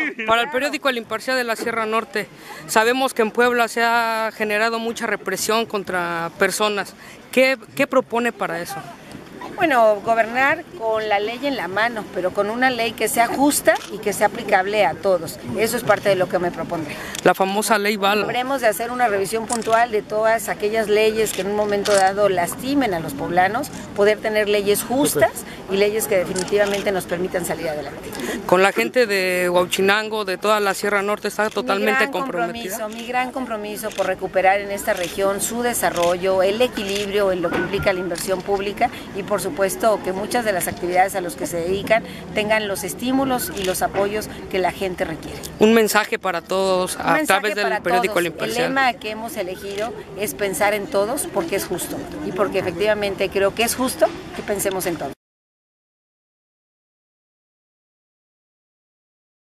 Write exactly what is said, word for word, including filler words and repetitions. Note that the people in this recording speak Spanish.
Para el periódico El Imparcial de la Sierra Norte, sabemos que en Puebla se ha generado mucha represión contra personas. ¿Qué, qué propone para eso? Bueno, gobernar con la ley en la mano, pero con una ley que sea justa y que sea aplicable a todos. Eso es parte de lo que me propondré. La famosa ley Bala. Habremos de hacer una revisión puntual de todas aquellas leyes que en un momento dado lastimen a los poblanos, poder tener leyes justas y leyes que definitivamente nos permitan salir adelante. Con la gente de Huauchinango, de toda la Sierra Norte, está totalmente mi gran comprometida. Compromiso, mi gran compromiso por recuperar en esta región su desarrollo, el equilibrio en lo que implica la inversión pública y por supuesto que muchas de las actividades a las que se dedican tengan los estímulos y los apoyos que la gente requiere. Un mensaje para todos a Un través del para periódico todos. El Imparcial. El lema que hemos elegido es pensar en todos porque es justo y porque efectivamente creo que es justo que pensemos en todos.